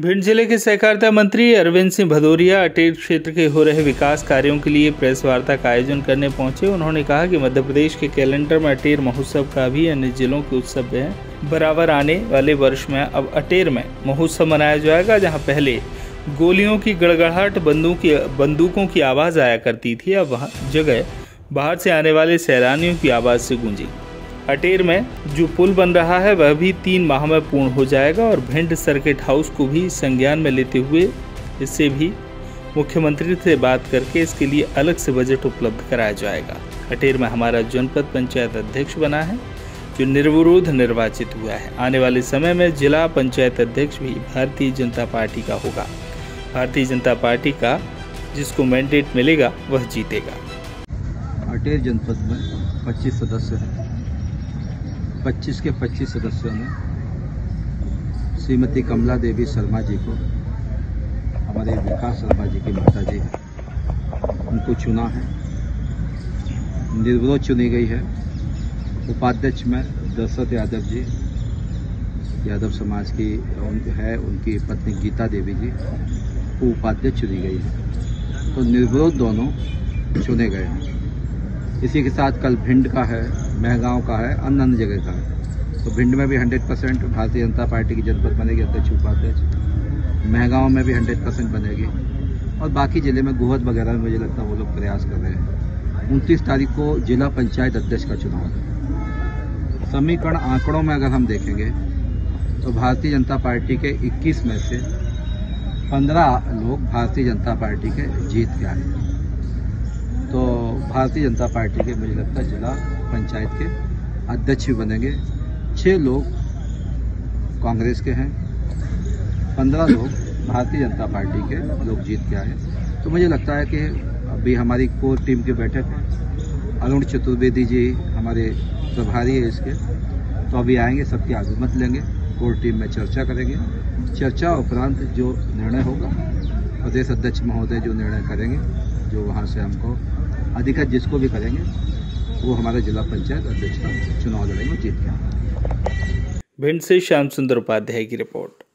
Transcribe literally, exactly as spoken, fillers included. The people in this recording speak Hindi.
भिंड जिले के सहकारिता मंत्री अरविंद सिंह भदौरिया अटेर क्षेत्र के हो रहे विकास कार्यों के लिए प्रेस वार्ता का आयोजन करने पहुंचे। उन्होंने कहा कि मध्य प्रदेश के कैलेंडर में अटेर महोत्सव का भी अन्य जिलों के उत्सव है। बराबर आने वाले वर्ष में अब अटेर में महोत्सव मनाया जाएगा, जहां पहले गोलियों की गड़गड़ाहट, बंदूकों की आवाज आया करती थी, अब वहाँ जगह बाहर से आने वाले सैलानियों की आवाज से गूंजी। अटेर में जो पुल बन रहा है वह भी तीन माह में पूर्ण हो जाएगा और भिंड सर्किट हाउस को भी संज्ञान में लेते हुए इससे भी मुख्यमंत्री से बात करके इसके लिए अलग से बजट उपलब्ध कराया जाएगा। अटेर में हमारा जनपद पंचायत अध्यक्ष बना है जो निर्विरोध निर्वाचित हुआ है। आने वाले समय में जिला पंचायत अध्यक्ष भी भारतीय जनता पार्टी का होगा। भारतीय जनता पार्टी का जिसको मैंडेट मिलेगा वह जीतेगा। अटेर जनपद में पच्चीस सदस्य हैं। पच्चीस के पच्चीस सदस्यों ने श्रीमती कमला देवी शर्मा जी को, हमारे विकास शर्मा जी की माता जी है, उनको चुना है, निर्विरोध चुनी गई है। उपाध्यक्ष में दशरथ यादव जी, यादव समाज की है, उनकी पत्नी गीता देवी जी को उपाध्यक्ष चुनी गई है। तो निर्विरोध दोनों चुने गए हैं। इसी के साथ कल भिंड का है, महगांव का है, अन्य अन्य जगह का है। तो भिंड में भी hundred percent Bharatiya Janata party की जनपद बनेगी, अध्यक्ष उपाध्यक्ष। महगांव में भी हंड्रेड परसेंट बनेगी और बाकी जिले में गोहद वगैरह में मुझे लगता है वो लोग प्रयास कर रहे हैं। उनतीस तारीख को जिला पंचायत अध्यक्ष का चुनाव है। समीकरण आंकड़ों में अगर हम देखेंगे तो भारतीय जनता पार्टी के इक्कीस में से पंद्रह लोग भारतीय जनता पार्टी के जीत के आए। तो भारतीय जनता पार्टी के मुझे लगता है जिला पंचायत के अध्यक्ष भी बनेंगे। छह लोग कांग्रेस के हैं, पंद्रह लोग भारतीय जनता पार्टी के लोग जीत के आए। तो मुझे लगता है कि अभी हमारी कोर टीम की बैठक है। अरुण चतुर्वेदी जी हमारे प्रभारी है इसके, तो अभी आएंगे, सबकी आगमत लेंगे, कोर टीम में चर्चा करेंगे। चर्चा उपरांत जो निर्णय होगा प्रदेश अध्यक्ष महोदय जो निर्णय करेंगे, जो वहाँ से हमको अधिकत जिसको भी करेंगे वो हमारे जिला पंचायत अध्यक्ष का चुनाव लड़ेंगे, जीत के। भिंड से श्याम सुंदर उपाध्याय की रिपोर्ट।